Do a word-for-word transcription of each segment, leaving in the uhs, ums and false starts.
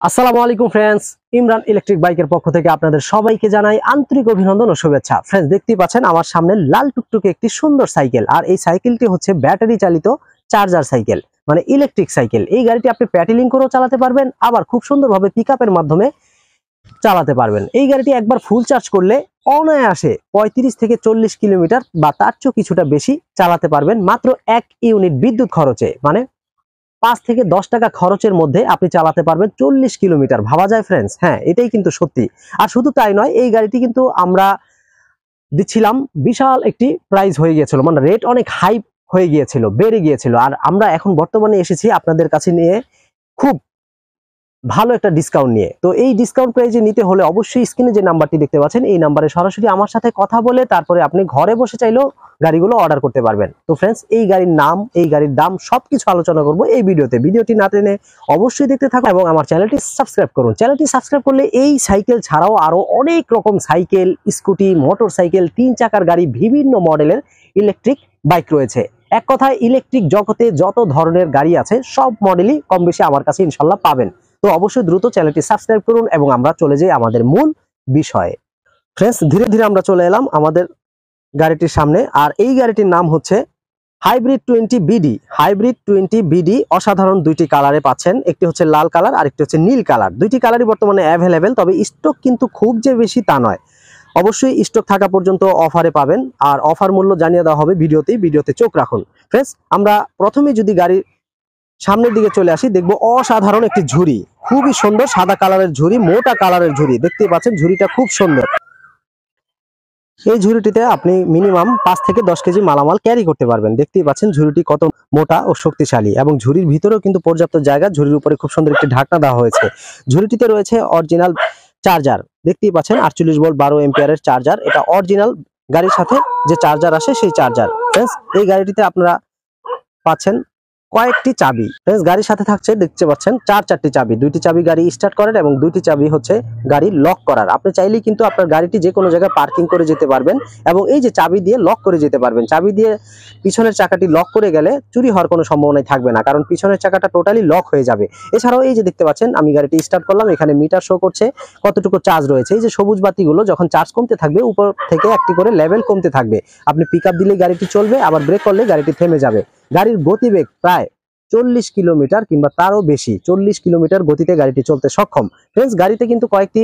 আসসালামু আলাইকুম friends, Imran electric বাইকের পক্ষ থেকে আপনাদের সবাইকে জানাই আন্তরিক অভিনন্দন ও শুভেচ্ছা। ফ্রেন্ডস, দেখতেই পাচ্ছেন আমার সামনে লাল টুকটুকে একটি সুন্দর সাইকেল, আর এই সাইকেলটি হচ্ছে ব্যাটারি চালিত চার্জার সাইকেল, মানে ইলেকট্রিক সাইকেল। এই গাড়িটি আপনি প্যাডেলিং করেও চালাতে পারবেন, আবার খুব সুন্দরভাবে পিকআপের মাধ্যমে চালাতে পারবেন। এই গাড়িটি একবার ফুল চার্জ করলে অনায়াসে পঁয়ত্রিশ থেকে চল্লিশ কিলোমিটার বা তার চেয়ে কিছুটা বেশি চালাতে পারবেন মাত্র এক ইউনিট বিদ্যুৎ খরচে, মানে পাঁচ থেকে দশ টাকা খরচের মধ্যে আপনি চালাতে পারবেন চল্লিশ কিলোমিটার। ভাবা যায় ফ্রেন্ডস? হ্যাঁ, এটাই কিন্তু সত্যি। আর শুধু তাই নয়, এই গাড়িটি কিন্তু আমরা দিচ্ছিলাম বিশাল একটি প্রাইস হয়ে গিয়েছিল, মানে রেট অনেক হাই হয়ে গিয়েছিল, বেড়ে গিয়েছিল। আর আমরা এখন বর্তমানে এসেছি আপনাদের কাছে নিয়ে খুব ভালো একটা ডিসকাউন্ট নিয়ে। তো এই ডিসকাউন্ট প্রাইজে নিতে হলে অবশ্যই স্ক্রিনে যে নাম্বারটি দেখতে পাচ্ছেন এই নাম্বারে সরাসরি আমার সাথে কথা বলে তারপরে আপনি ঘরে বসে চাইলেও গাড়িগুলো অর্ডার করতে পারবেন। তো ফ্রেন্ডস, এই গাড়ির নাম, এই গাড়ির দাম সবকিছু আলোচনা করব এই ভিডিওতে। ভিডিওটি না টেনে অবশ্যই দেখতে থাকুন এবং আমার চ্যানেলটি সাবস্ক্রাইব করুন। চ্যানেলটি সাবস্ক্রাইব করলে এই সাইকেল ছাড়াও আরো অনেক রকম সাইকেল, স্কুটি, মোটর সাইকেল, তিন চাকার গাড়ি, বিভিন্ন মডেলের ইলেকট্রিক বাইক রয়েছে। এক কথায় ইলেকট্রিক জগতে যত ধরনের গাড়ি আছে সব মডেলই কম বেশি আমার কাছে ইনশাল্লাহ পাবেন। তো অবশ্যই দ্রুত চ্যানেলটি সাবস্ক্রাইব করুন এবং আমরা চলে যাই আমাদের মূল বিষয়ে। ফ্রেন্ডস, ধীরে ধীরে আমরা চলে এলাম আমাদের গাড়িটির সামনে। আর এই গাড়িটির নাম হচ্ছে hybrid twenty BD. Hybrid twenty BD অসাধারণ দুইটি কালারে পাচ্ছেন, একটি হচ্ছে লাল কালার আর একটি হচ্ছে নীল কালার। দুইটি কালারই বর্তমানে অ্যাভেলেবেল, তবে স্টক কিন্তু খুব যে বেশি তা নয়। অবশ্যই স্টক থাকা পর্যন্ত অফারে পাবেন, আর অফার মূল্য জানিয়ে দেওয়া হবে ভিডিওতেই। ভিডিওতে চোখ রাখুন। ফ্রেন্ডস, আমরা প্রথমে যদি গাড়ির সামনের দিকে চলে আসি, দেখবো অসাধারণ একটি ঝুড়ি, খুবই সুন্দর সাদা কালারের ঝুড়ি, মোটা কালারের ঝুড়ি। দেখতেই পাচ্ছেন ঝুড়িটা খুব সুন্দর। এই ঝুড়িটিতে আপনি মিনিমাম পাঁচ থেকে দশ কেজি মালামাল ক্যারি করতে পারবেন। দেখতেই পাচ্ছেন ঝুড়িটি কত মোটা ও শক্তিশালী, এবং ঝুড়ির ভিতরেও কিন্তু পর্যাপ্ত জায়গা। ঝুড়ির উপরে খুব সুন্দর একটি ঢাকনা দেওয়া হয়েছে। ঝুড়িটিতে রয়েছে অরিজিনাল চার্জার। দেখতেই পাচ্ছেন আটচল্লিশ ভোল্ট বারো এম্পিয়ারের চার্জার। এটা অরিজিনাল গাড়ির সাথে যে চার্জার আসে সেই চার্জার। ফ্রেন্ডস, এই গাড়িটিতে আপনারা পাচ্ছেন কয়েকটি চাবি। ফ্রেন্ডস, গাড়ির সাথে থাকছে, দেখতে পাচ্ছেন চার চারটি চাবি। দুইটি চাবি গাড়ি স্টার্ট করার এবং দুইটি চাবি হচ্ছে গাড়ি লক করার। আপনি চাইলেই কিন্তু আপনার গাড়িটি যে কোনো জায়গায় পার্কিং করে যেতে পারবেন এবং এই যে চাবি দিয়ে লক করে যেতে পারবেন। চাবি দিয়ে পিছনের চাকাটি লক করে গেলে চুরি হওয়ার কোনো সম্ভাবনাই থাকবে না, কারণ পিছনের চাকাটা টোটালি লক হয়ে যাবে। এছাড়াও এই যে দেখতে পাচ্ছেন আমি গাড়িটি স্টার্ট করলাম, এখানে মিটার শো করছে কতটুকু চার্জ রয়েছে। এই যে সবুজ বাতিগুলো, যখন চার্জ কমতে থাকবে উপর থেকে একটি করে লেভেল কমতে থাকবে। আপনি পিক আপ দিলে গাড়িটি চলবে, আবার ব্রেক করলে গাড়িটি থেমে যাবে। গাড়ির গতিবেগ প্রায় চল্লিশ কিলোমিটার কিংবা তারও বেশি, চল্লিশ কিলোমিটার গতিতে গাড়িটি চলতে সক্ষম। ফ্রেন্ডস, গাড়িতে কিন্তু কয়েকটি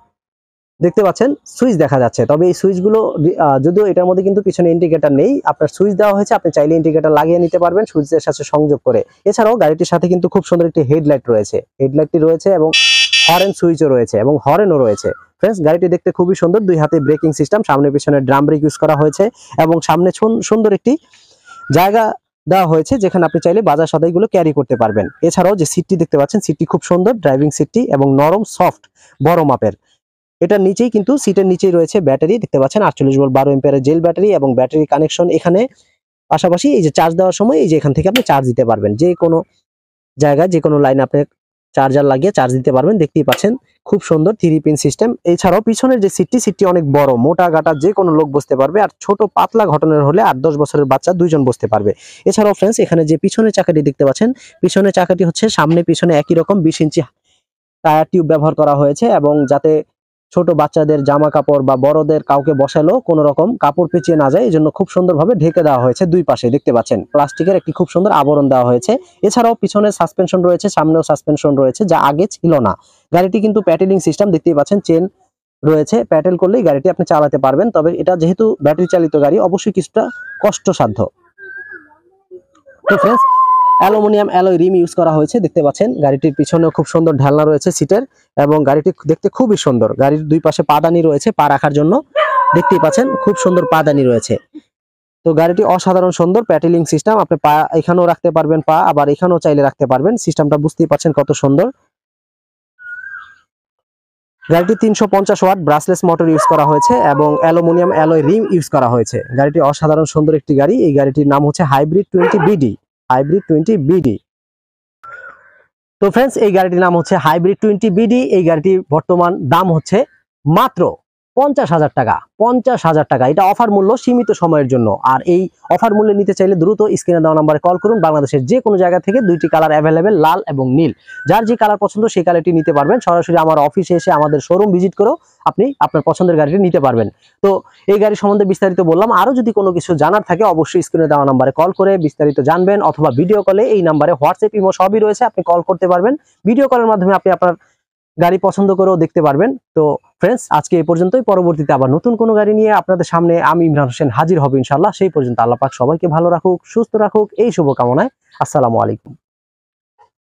দেখতে পাচ্ছেন সুইচ দেখা যাচ্ছে, তবে এই সুইচগুলো যদিও এটার মধ্যে কিন্তু পিছনে ইন্ডিকেটর নেই, আপনার সুইচ দেওয়া হয়েছে, আপনি চাইলে ইন্ডিকেটর লাগিয়ে নিতে পারবেন সুইচের সাথে সংযোগ করে। এছাড়াও গাড়িটির সাথে কিন্তু খুব সুন্দর একটি হেডলাইট রয়েছে, হেডলাইটটি রয়েছে এবং হর্ন সুইচও রয়েছে এবং হর্নও রয়েছে। ফ্রেন্ডস, গাড়িটি দেখতে খুবই সুন্দর। দুই হাতে ব্রেকিং সিস্টেম, সামনে পিছনে ড্রাম ব্রেক ইউজ করা হয়েছে এবং সামনে সুন্দর একটি জায়গা দেওয়া হয়েছে যেখানে আপনি চাইলে বাজার সদাইগুলো ক্যারি করতে পারবেন। এছাড়াও যে সিটটি দেখতে পাচ্ছেন, সিটটি খুব সুন্দর, ড্রাইভিং সিটটি এবং নরম সফট বড় মাপের। এটার নিচেই কিন্তু সিটের নিচেই রয়েছে ব্যাটারি। দেখতে পাচ্ছেন আটচল্লিশ ভোল্ট বারো এম্পিয়ারের জেল ব্যাটারি এবং ব্যাটারি কানেকশন এখানে। পাশাপাশি এই যে চার্জ দেওয়ার সময় এই যে এখান থেকে আপনি চার্জ দিতে পারবেন, যে কোনো জায়গায় যে কোনো লাইনে আপনি চার্জার লাগিয়ে চার্জ দিতে পারবেন। দেখতেই পাচ্ছেন খুব সুন্দর থ্রি পিন সিস্টেম। এছাড়াও পিছনের যে সিটটি, সিটটি অনেক বড়, মোটা গাটা যে কোনো লোক বসতে পারবে, আর ছোট পাতলা ঘটনার হলে আট দশ বছরের বাচ্চা দুইজন বসতে পারবে। এছাড়াও ফ্রেন্ডস, এখানে যে পিছনের চাকাটি দেখতে পাচ্ছেন, পিছনের চাকাটি হচ্ছে সামনে পিছনে একই রকম বিশ ইঞ্চি টায়ার টিউব ব্যবহার করা হয়েছে, এবং যাতে ছোট বাচ্চাদের জামা কাপড় বা বড়দের কাউকে বসালেও কোনো রকম কাপড় পেঁচিয়ে না যায়, এই জন্য খুব সুন্দরভাবে ঢেকে দেওয়া হয়েছে। দুই পাশে দেখতে পাচ্ছেন প্লাস্টিকের একটি খুব সুন্দর আবরণ দেওয়া হয়েছে। এছাড়াও পিছনে সাসপেনশন রয়েছে, সামনেও সাসপেনশন রয়েছে, যা আগে ছিল না। গাড়িটি কিন্তু প্যাডেলিং সিস্টেম, দেখতেই পাচ্ছেন চেন রয়েছে, প্যাডেল করলেই গাড়িটি আপনি চালাতে পারবেন। তবে এটা যেহেতু ব্যাটারি চালিত গাড়ি, অবশ্যই কিছুটা কষ্টসাধ্য। তো friends, aluminium alloy rim use করা হয়েছে। দেখতে পাচ্ছেন গাড়িটির পিছনেও খুব সুন্দর ঢালনা রয়েছে সিটের, এবং গাড়িটি দেখতে খুবই সুন্দর। গাড়ির দুই পাশে পাদানি রয়েছে পা রাখার জন্য, দেখতেই পাচ্ছেন খুব সুন্দর পাদানি রয়েছে। তো গাড়িটি অসাধারণ সুন্দর প্যাডেলিং সিস্টেম, আপনি পা এখানেও রাখতে পারবেন, পা আবার এখানেও চাইলে রাখতে পারবেন। সিস্টেমটা বুঝতেই পাচ্ছেন কত সুন্দর। গাড়িটি তিনশো পঞ্চাশ ওয়াট ব্রাসলেস মোটর ইউজ করা হয়েছে এবং অ্যালুমিনিয়াম অ্যালয় রিম ইউজ করা হয়েছে। গাড়িটি অসাধারণ সুন্দর একটি গাড়ি। এই গাড়িটির নাম হচ্ছে hybrid twenty BD. Hybrid twenty BD. তো ফ্রেন্ডস, এই গাড়িটির নাম হচ্ছে হাইব্রিড টোয়েন্টি বিডি। এই গাড়িটির বর্তমান দাম হচ্ছে মাত্র পঞ্চাশ হাজার টাকা পঞ্চাশ হাজার টাকা এটা অফার মূল্য, সীমিত সময়ের জন্য। আর এই অফার মূল্যে নিতে চাইলে দ্রুত স্ক্রিনে দেওয়া নাম্বারে কল করুন। বাংলাদেশের যে কোনো জায়গা থেকে দুইটি কালার অ্যাভেলেবেল, লাল এবং নীল। যার যে কালার পছন্দ সেই কালারটি নিতে পারবেন। সরাসরি আমার অফিসে এসে আমাদের শোরুম ভিজিট করেও আপনি আপনার পছন্দের গাড়িটি নিতে পারবেন। তো এই গাড়ি সম্বন্ধে বিস্তারিত বললাম। আরো যদি কোনো কিছু জানার থাকে অবশ্যই স্ক্রিনে দেওয়া নাম্বারে কল করে বিস্তারিত জানবেন, অথবা ভিডিও কলে এই নাম্বারে হোয়াটসঅ্যাপ, ইমো সবই রয়েছে, আপনি কল করতে পারবেন। ভিডিও কলের মাধ্যমে আপনি আপনার গাড়ি পছন্দ করেও দেখতে পারবেন। তো ফ্রেন্ডস, আজকে এই পর্যন্তই। পরবর্তীতে আবার নতুন কোনো গাড়ি নিয়ে আপনাদের সামনে আমি ইমরান হোসেন হাজির হব ইনশাআল্লাহ। সেই পর্যন্ত আল্লাহ পাক সবাইকে ভালো রাখুক, সুস্থ রাখুক, এই শুভকামনায়। আসসালামু আলাইকুম।